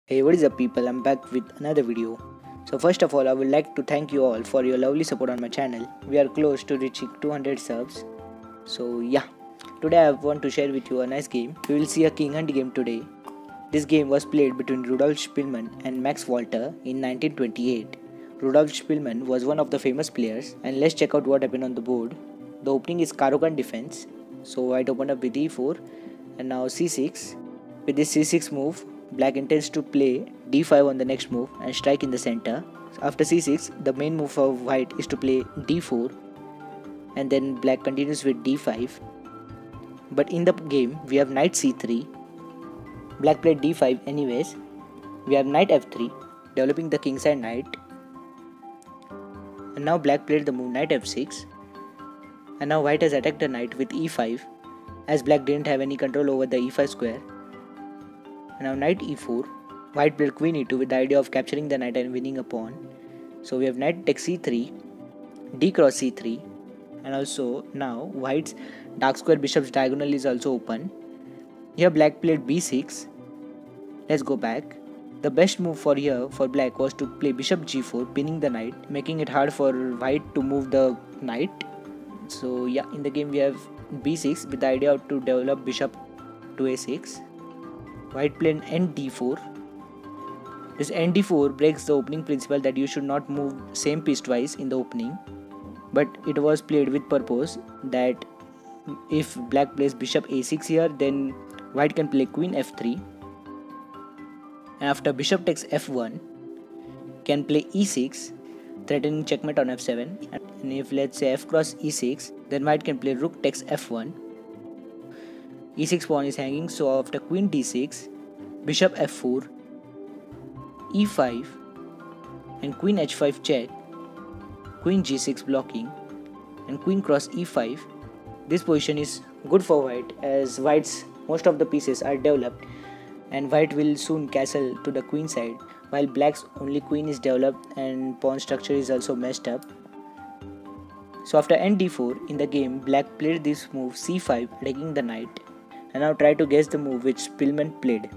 Hey, what is up people, I'm back with another video. So first of all, I would like to thank you all for your lovely support on my channel. We are close to reaching 200 subs. So yeah, today I want to share with you a nice game. We will see a King Hunt game today. This game was played between Rudolf Spielmann and Max Walter in 1928. Rudolf Spielmann was one of the famous players, and let's check out what happened on the board. The opening is Caro-Kann defense. So white opened up with e4 and now c6. With this c6 move, black intends to play d5 on the next move and strike in the center. After c6, the main move for white is to play d4 and then black continues with d5. But in the game, we have knight c3. Black played d5 anyways. We have knight f3, developing the kingside knight. And now black played the move knight f6. And now white has attacked the knight with e5, as black didn't have any control over the e5 square. And now knight e4. White played queen e2 with the idea of capturing the knight and winning a pawn. So we have knight takes c3, d cross c3, and also now white's dark square bishop's diagonal is also open. Here black played b6. Let's go back. The best move for black was to play bishop g4, pinning the knight, making it hard for white to move the knight. So yeah, in the game we have b6 with the idea to develop bishop to a6. White played nd4. This nd4 breaks the opening principle that you should not move same piece twice in the opening, but it was played with purpose that if black plays bishop a6 here, then white can play queen f3, and after bishop takes f1 can play e6, threatening checkmate on f7. And if let's say f cross e6, then white can play rook takes f1. e6 pawn is hanging, so after queen d6, bishop f4, e5 and queen h5 check, queen g6 blocking, and queen cross e5. This position is good for white, as white's most of the pieces are developed and white will soon castle to the queen side, while black's only queen is developed and pawn structure is also messed up. So after nd4 in the game, black played this move c5, attacking the knight. And now try to guess the move which Spielmann played.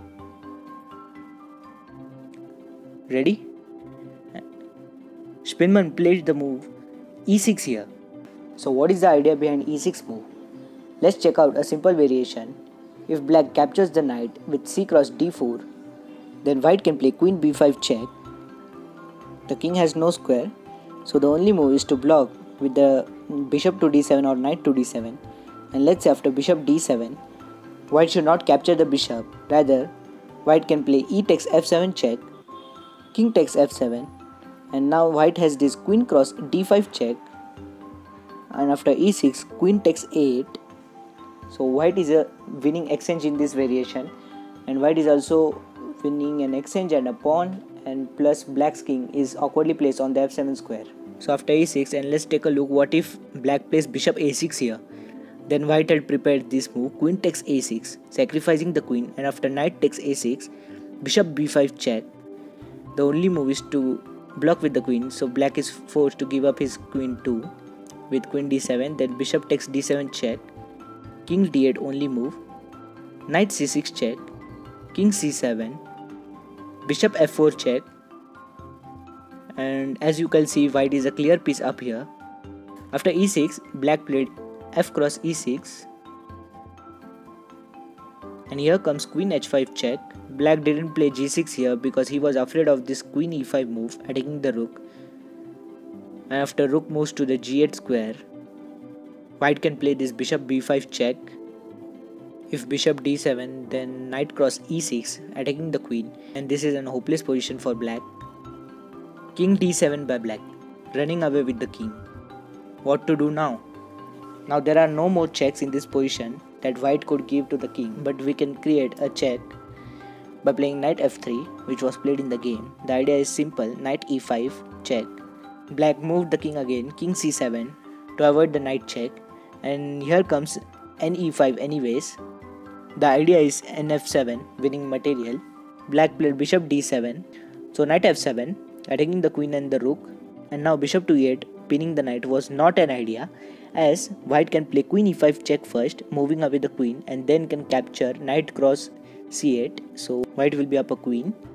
Ready? Spielmann played the move e6 here. So what is the idea behind e6 move? Let's check out a simple variation. If black captures the knight with c cross d4, then white can play queen b5 check. The king has no square, so the only move is to block with the bishop to d7 or knight to d7. And let's say after bishop d7, white should not capture the bishop, rather white can play e takes f7 check, king takes f7, and now white has this queen cross d5 check, and after e6 queen takes a8. So white is a winning exchange in this variation, and white is also winning an exchange and a pawn, and plus black's king is awkwardly placed on the f7 square. So after e6, and let's take a look what if black plays bishop a6 here. Then white had prepared this move, queen takes a6, sacrificing the queen, and after knight takes a6, bishop b5 check. The only move is to block with the queen, so black is forced to give up his queen too, with queen d7, then bishop takes d7 check, king d8 only move, knight c6 check, king c7, bishop f4 check, and as you can see white is a clear piece up here. After e6, black played f cross e6, and here comes queen h5 check. Black didn't play g6 here because he was afraid of this queen e5 move, attacking the rook, and after rook moves to the g8 square, white can play this bishop b5 check. If bishop d7, then knight cross e6, attacking the queen, and this is an hopeless position for black. King d7 by black, running away with the king. What to do now? Now there are no more checks in this position that white could give to the king, but we can create a check by playing knight f3, which was played in the game. The idea is simple, knight e5 check. Black moved the king again, king c7 to avoid the knight check, and here comes ne5 anyways. The idea is nf7, winning material. Black played bishop d7, so knight f7, attacking the queen and the rook, and now bishop to e8, pinning the knight was not an idea, as white can play queen e5 check first, moving away the queen, and then can capture knight cross c8, so white will be up a queen.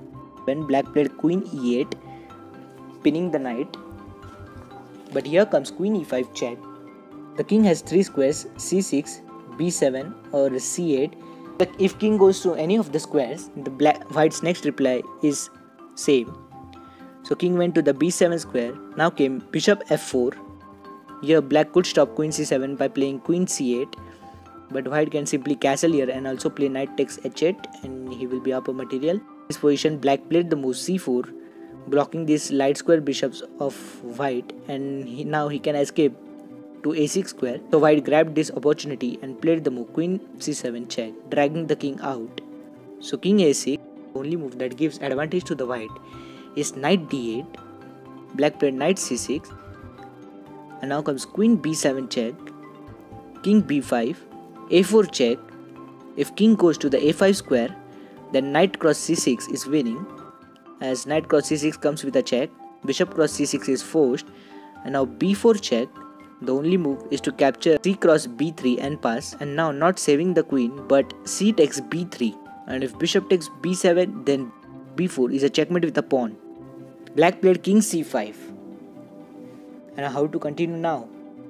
when black played queen e8, pinning the knight. But here comes queen e5 check. The king has 3 squares, c6, b7 or c8. If king goes to any of the squares, the white's next reply is same. So king went to the b7 square. Now came bishop f4. Here black could stop queen c7 by playing queen c8, but white can simply castle here and also play knight takes h8 and he will be up a material. In this position black played the move c4, blocking these light square bishops of white, and now he can escape to a6 square. So white grabbed this opportunity and played the move queen c7 check, dragging the king out. So king a6, the only move that gives advantage to the white, is knight d8. Black played knight c6, and now comes queen b7 check, king b5, a4 check. If king goes to the a5 square, then knight cross c6 is winning, as knight cross c6 comes with a check. Bishop cross c6 is forced, and now b4 check. The only move is to capture c cross b3 and pass, and now not saving the queen but c takes b3, and if bishop takes b7 then b4 is a checkmate with a pawn. Black played king c5. And how to continue now?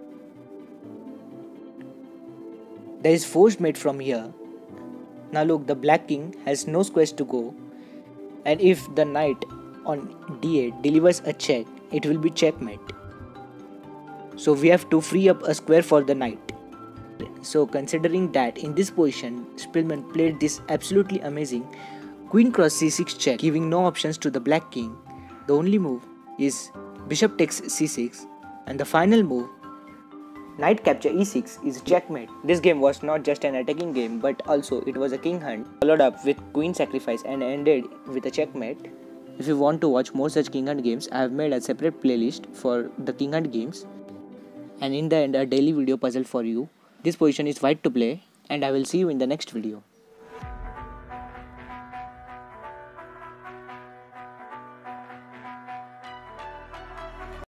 There is forced mate from here. Now look, the black king has no squares to go, and if the knight on d8 delivers a check, it will be checkmate. So we have to free up a square for the knight. So considering that, in this position Spielmann played this absolutely amazing queen cross c6 check, giving no options to the black king. The only move is bishop takes c6, and the final move, knight capture e6, is checkmate. This game was not just an attacking game, but also it was a king hunt, followed up with queen sacrifice and ended with a checkmate. If you want to watch more such king hunt games, I have made a separate playlist for the king hunt games, and in the end a daily video puzzle for you. This position is white to play, and I will see you in the next video.